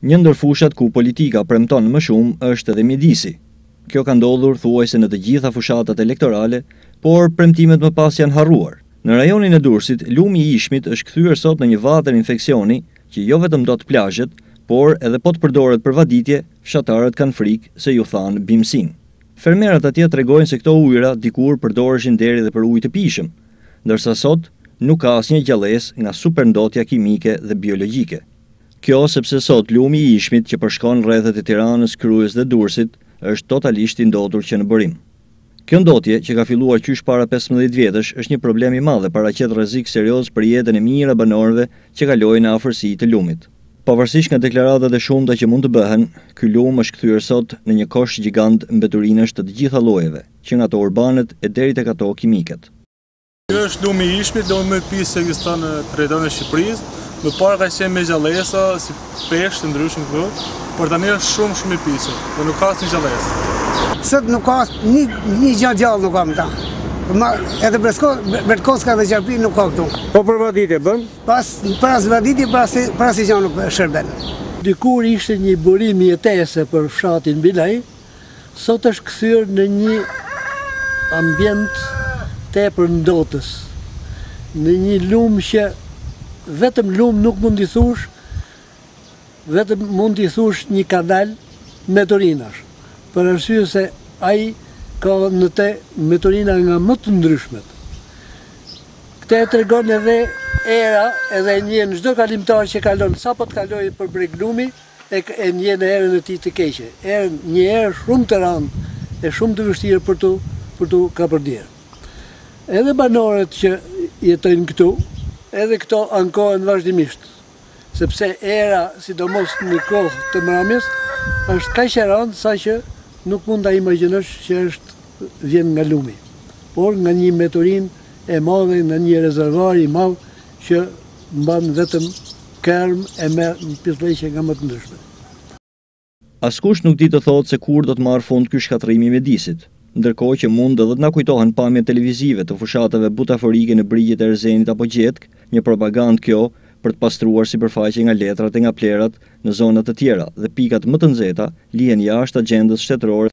Një ndër fushat ku politika premton më shumë është edhe mjedisi. Kjo ka ndodhur thuajse në të gjitha fushatat elektorale, por premtimet më pas janë harruar. Në rajonin e Durrësit, lumi i Ishmit është kthyer sot në një vatër infeksioni që jo vetëm dot plazhet, por edhe po të përdoret për vaditje, fshatarët kanë frikë se ju thanë bimësin. Fermerët atje tregojnë se këto ujëra dikur përdoreshin deri dhe për ujë të pijshëm, ndërsa sot nuk ka asnjë gjallësë nga superndotja kimike dhe biologjike. Kjo sepse sot lumi i Ishmit që përshkon rrethet e Tiranës, Kryes dhe Durrësit është totalisht i ndodhur që në bërim. Kjo ndotje, që ka filluar qysh para 15 vjetësh, është një problem i madh dhe paraqet rrezik serioz për jetën e mirë e banorëve që kalojnë në afërsi të lumit. Pavarësisht nga deklaratat e shumta që mund të bëhen, ky lum është kthyer sot në një kosh gjigant mbeturinash të gjitha llojeve, që nga ato urbanet e deri tek ato kimikët. Kjo është lumi i Ishmit, lumi më i pisë që ekziston në territorin e Shqipërisë. Më parë ka qenë me gjallësa, si peshë të ndryshëm këtu, por tani është shumë i pisur, dhe nuk ka asnjë gjallësë. Sot nuk ka një gjë gjallë nuk kam ta. Edhe Bertkoska dhe Gjarpi nuk ka këtu. Po për vaditje bën? Pas vaditje, para si gjë nuk shërben. Dikur ishte një burim jetese për fshatin Bilaj, sot është kthyer në një ambient tepër ndotës, në një lum që vetëm lum nuk mund t'i thush, vetëm mund t'i thush një kanal meteorinash, për arsye se ai ka në te meteorina nga më të ndryshmet. Këtë e tregon edhe era, edhe njën çdo kalimtar që kalon, sa po të kaloj për breg lumi, e njën erën e tij të keqe. Një erë shumë të rëndë, e shumë të vështirë për tu kapërdjerë. Edhe banorët që jetojnë këtu, edhe këto ankohen vazhdimisht, sepse era, sidomos në kohë të mramjes, është kaq e rëndë sa që nuk mund ta imagjinosh që vjen nga lumi, por nga një meteorin e madhe, nga një rezervuar i madh që mban vetëm kerm e merr pjesëleqe nga më të ndryshmet. Askush nuk di të thotë se kur do të marrë fund ky shkatërrim i mjedisit, ndërkohë që mund edhe të na kujtohen pamjet televizive të fushatave butaforike në brigjet e Erzenit apo Gjetk, një propagandë kjo për të pastruar sipërfaqe nga letrat e nga plerat në zonat të tjera dhe pikat më të nxehta lihen jashtë agjendës shtetërore